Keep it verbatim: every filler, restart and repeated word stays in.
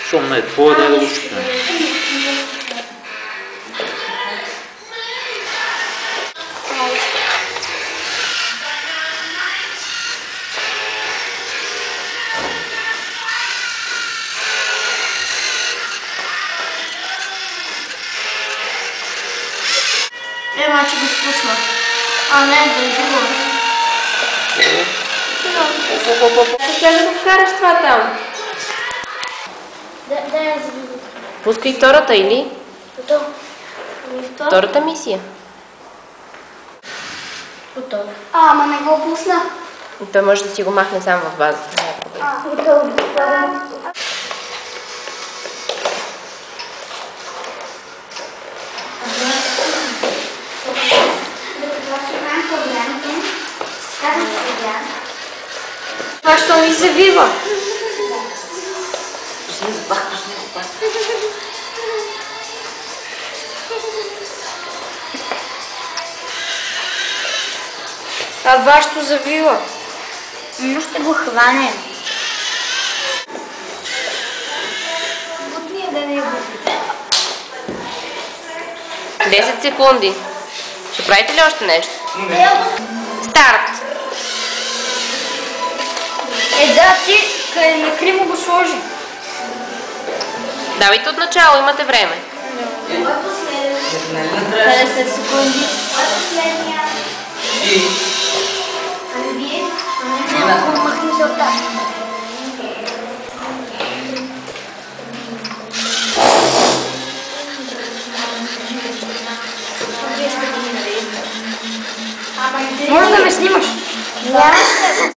Щом не е твое, дай да го щупим. Ема, че го спусна. А, не, дължимо. Ще да го вкараш това там. Да, я заведу. Пускай втората или? Готово. Втората мисия. Готово. А, ама не го пусна. Той може да си го махне сам в базата. А, готово. Това що ми завива? Пусни го пак, пусни го пак. Това вашето завива. Но ще го хване. Бутни да не е бутни. десет секунди. Ще правите ли още нещо? Старт! Е, да, ти на криво го сложи. Давайте от начало, имате време. петдесет секунди. Ами вие? Ами махни се от тази. Може да ме снимаш? Да.